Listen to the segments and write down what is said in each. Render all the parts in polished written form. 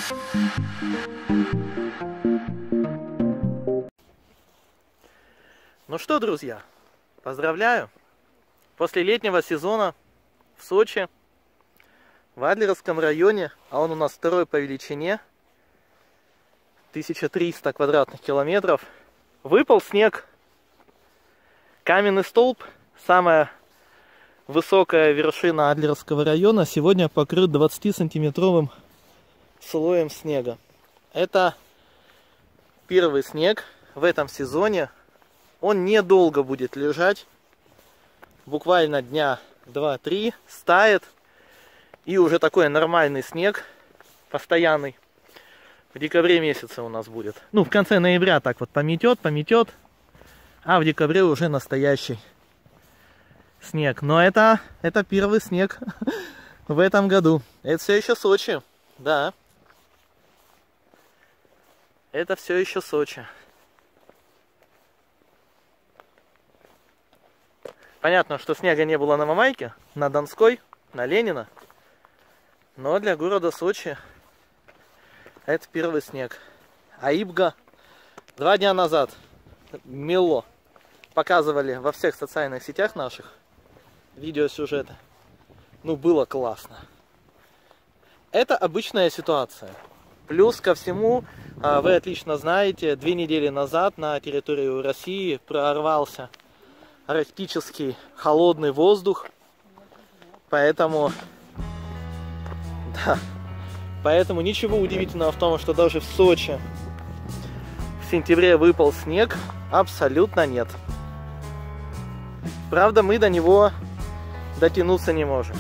Ну что, друзья, поздравляю! После летнего сезона в Сочи, в Адлеровском районе, а он у нас второй по величине, 1300 квадратных километров, выпал снег. Каменный столб, самая высокая вершина Адлеровского района, сегодня покрыт 20-сантиметровым слоем снега. Это первый снег в этом сезоне. Он недолго будет лежать, буквально дня 2-3, стает, и уже такой нормальный снег, постоянный, в декабре месяце у нас будет. Ну, в конце ноября так вот пометет, а в декабре уже настоящий снег. Но это первый снег в этом году. Это все еще Сочи, да. Это все еще Сочи. Понятно, что снега не было на Мамайке, на Донской, на Ленина. Но для города Сочи это первый снег. А Ибга 2 дня назад мело. Показывали во всех социальных сетях наших видеосюжеты. Ну, было классно. Это обычная ситуация. Плюс ко всему, вы отлично знаете, 2 недели назад на территорию России прорвался арктический холодный воздух, поэтому ничего удивительного в том, что даже в Сочи в сентябре выпал снег, абсолютно нет. Правда, мы до него дотянуться не можем.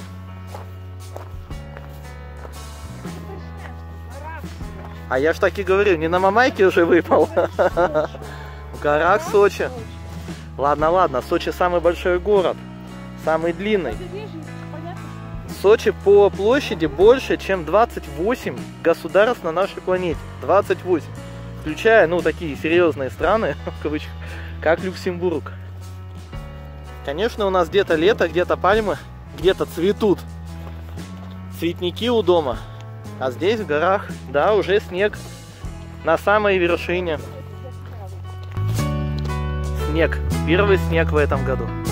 А я ж так и говорю, не на Мамайке уже выпал, в горах Сочи. Ладно, Сочи самый большой город, самый длинный. Сочи по площади больше, чем 28 государств на нашей планете. 28. Включая, ну, такие серьезные страны, в кавычках, как Люксембург. Конечно, у нас где-то лето, где-то пальмы, где-то цветут цветники у дома. А здесь, в горах, да, уже снег на самой вершине. Снег. Первый снег в этом году.